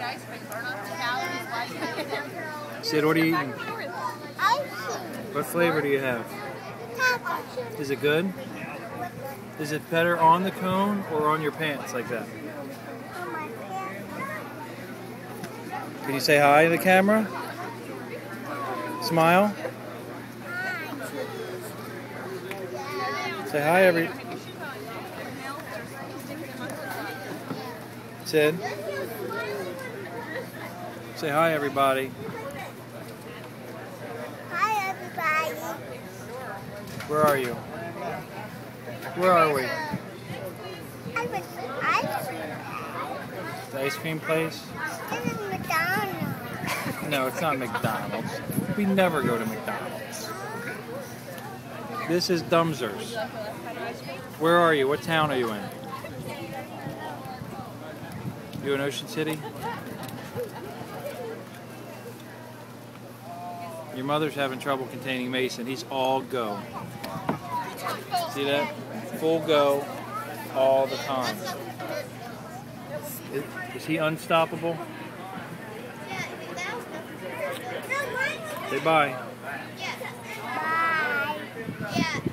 Sid, what are you eating? What flavor do you have? Is it good? Is it better on the cone or on your pants like that? Can you say hi to the camera? Smile. Say hi, Sid. Say hi, everybody. Hi, everybody. Where are you? Where are we? The ice cream place? This is McDonald's. No, it's not McDonald's. We never go to McDonald's. This is Dumzers. Where are you? What town are you in? You in Ocean City? Your mother's having trouble containing Mason. He's all go. See that? Full go all the time. Is he unstoppable? Say bye. Bye.